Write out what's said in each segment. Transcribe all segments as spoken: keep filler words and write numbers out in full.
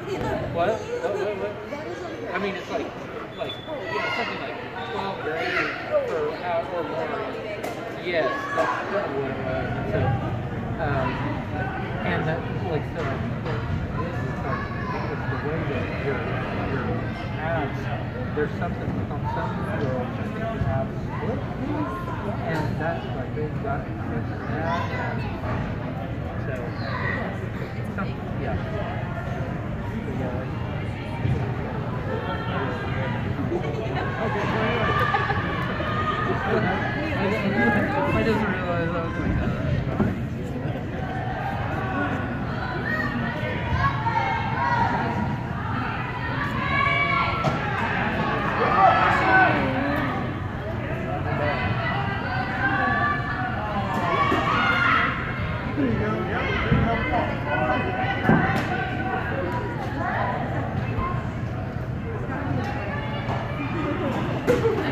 What? What, what, what? I mean, it's like, like, yeah, something like twelve grand per hour or more. Yes, that's kind of what it was. And so, um, and that, like, so, it's like, it's the way that your, your abs, there's something on some girls, I think you have split, and that's like, they've got it fixed now, and so, something, yeah. So, yeah. Okay, so anyway. I just realized I was like, uh,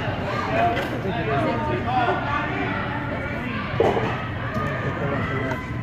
Thank you.